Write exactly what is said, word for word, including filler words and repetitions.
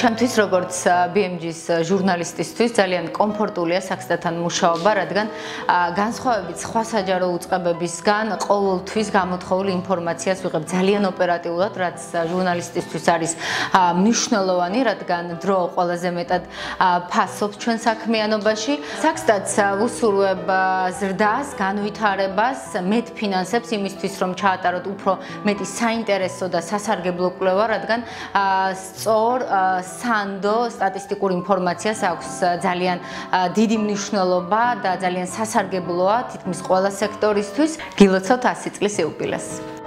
ჩემთვის როგორც B M G-ის ჟურნალისტისთვის ძალიან კომფორტულია საქსთან მუშაობა, რადგან განსხვავებით სხვა საჯარო უწყებებისგან ყოველთვის გამოთხოვილი ინფორმაციას ვიღებ ძალიან ოპერატიულად, რაც ჟურნალისტისთვის არის მნიშვნელოვანი, რადგან დრო ყველაზე მეტად ფასობს ჩვენ საქმიანობაში. საქსტაც ვუსურვებ ზრდას, განვითარებას, მეტ ფინანსებს იმისთვის, რომ ჩაატაროთ უფრო მეტი საინტერესო და სასარგებლო კვლევა, რადგან სწორ სანდო სტატისტიკურ ინფორმაციას აქვს ძალიან დიდი მნიშვნელობა და ძალიან სასარგებლოა თითქმის ყველა სექტორისთვის. გილოცავთ ასი წლის იუბილეს.